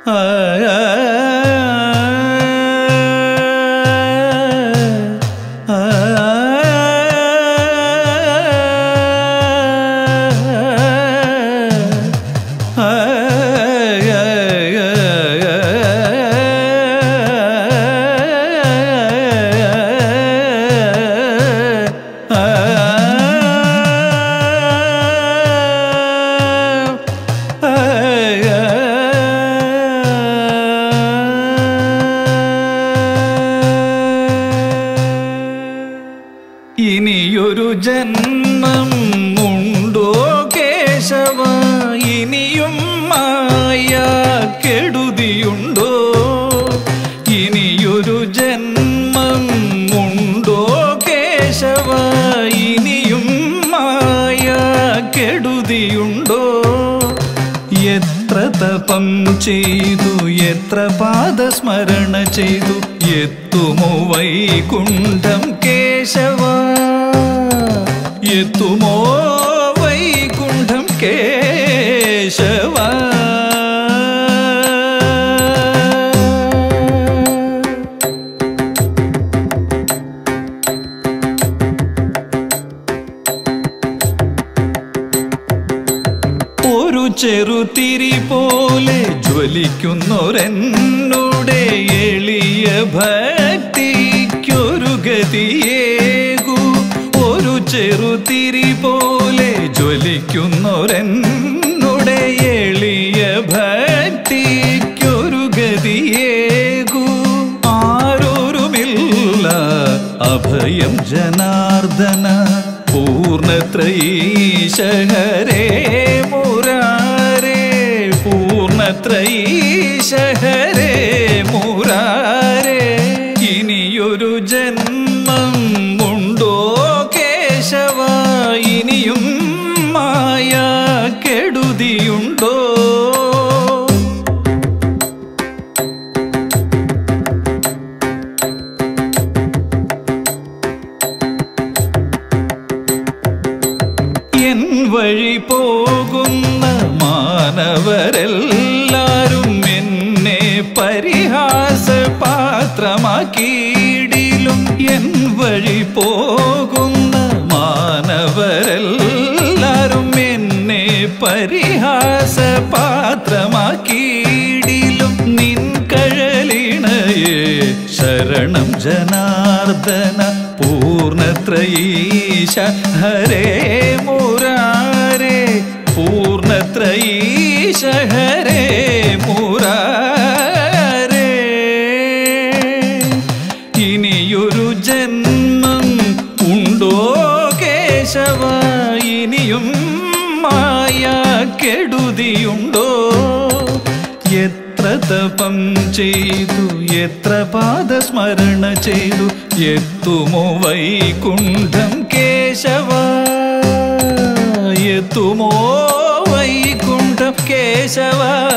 ഇനിയൊരു ജന്മം ഉണ്ടോ കേശവ, ഇനിയും മായ കെടുതിയുണ്ടോ? ഇനിയൊരു ജന്മം ഉണ്ടോ കേശവ, ഇനിയും മായ കെടുതിയുണ്ടോ? എത്ര തപം ചെയ്തു, എത്ര പാദസ്മരണ ചെയ്തു, എത്തുമോ വൈകുണ്ഠം കേശവ, എത്തുമോ വൈകുണ്ഠം കേശവ? ഒരു ചെറുതിരി പോലെ ജ്വലിക്കുന്നൊരെന്നുടെ എളിയ ഭക്തിക്കൊരു ഗതിയേകു. ഒരു ചെറുതിരി പോലെ ജ്വലിക്കുന്നൊരെന്നുടെ എളിയ ഭക്തിക്കൊരു ഗതിയേകു. ആരോരുമില്ല അഭയം ജനാർദ്ദന, പൂർണ്ണത്രയീശ ഹരേ മുരാരേ, പൂർണ്ണത്രയീശ ഹരേ മുരാരേ. ഇനിയൊരു ജന്മം ഉണ്ടോ കേശവ, ഇനിയും മായ കെടുതിയുണ്ടോ? എൻ വഴി പോകുന്ന മാനവരെല്ലാരും എന്നെ പരിഹാസപാത്രമാക്കിയിടിലും, എൻ വഴി പോകുന്ന മാനവരെല്ലാരും എന്നെ പരിഹാസപാത്രമാക്കിയിടിലും, നിൻ കഴലിണയെ ശരണം ജനാർദ്ദന, പൂർണ്ണത്രയീശ ഹരേ മുരാരേ, പൂർണ്ണത്രയീശ ഹരേ മുരാരേ. ഇനിയൊരു ജന്മം ഉണ്ടോ കേശവ, ഇനിയും മായ കെടുതിയുണ്ടോ? എത്ര തപം ചെയ്തു, എത്ര പാദസ്മരണ ചെയ്തു, എത്തുമോ വൈകുണ്ഠം കേശവ, എത്തുമോ വൈകുണ്ഠം കേശവ?